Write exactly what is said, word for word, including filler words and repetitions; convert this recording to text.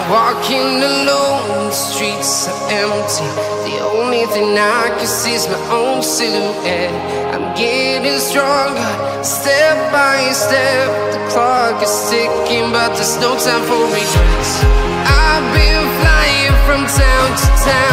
walking alone, the streets are empty. The only thing I can see is my own silhouette. I'm getting stronger, step by step. The clock is ticking, but there's no time for regrets. I've been flying from town to town,